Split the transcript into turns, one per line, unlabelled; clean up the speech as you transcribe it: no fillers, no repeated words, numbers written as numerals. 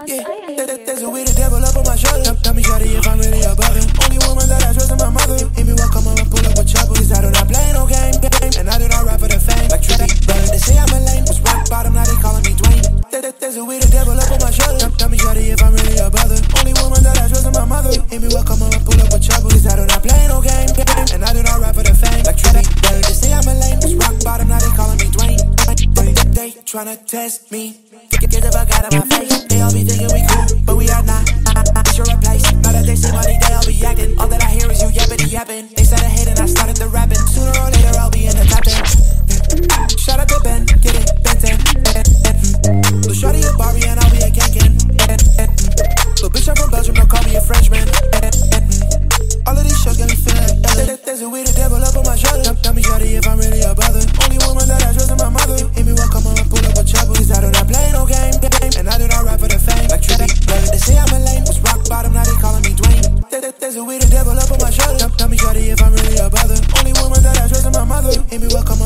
There's a way the devil up on my shoulder. Tell me, shawty, if I'm really above it. Only woman that I trust is my mother. Hit me well, come on and pull up with trouble. Cause I do not play no game. And I do not rap for the fame. Like Trippy, brother, they say I'm a lame. Was rock bottom, now they calling me Dwayne. There's a way the devil up on my shoulder. Tell me, shawty, if I'm really above it. Only woman that I trust is my mother. Hit me well, come on and pull up with trouble. Cause I do not play no game. And I do not rap for the fame. Like Trippy, brother, they say I'm a lame. Was rock bottom, now they calling me Dwayne. They tryna test me. Get the fuck out of my face. They all be thinking we cool, but we are not. It's your place. Now that they see money, they all be acting. All that I hear is you yappity yapping. They started hating, I started the rapping. Sooner or later, I'll be in the top 10. Shout out to Ben, get it, Ben 10. Lil' shorty a Barbie and I'll be a Kanken. But bitch, I'm from Belgium, don't call me a Frenchman. All of these shows got me feeling like there's a way the devil up on my shoulder. Tell me, shawty, if I'm really a bother. Only woman that I trust is my mother. Hit me well, come on and pull up with trouble. Cause I do not play no game. And I do not rap for the fame. Like Trippy, brother, they say I'm a lame. Was rock bottom, now they calling me Dwayne. There's a way the devil up on my shoulder. Tell me, shawty, if I'm really a bother. Only woman that I trust is my mother. Hit me well, come on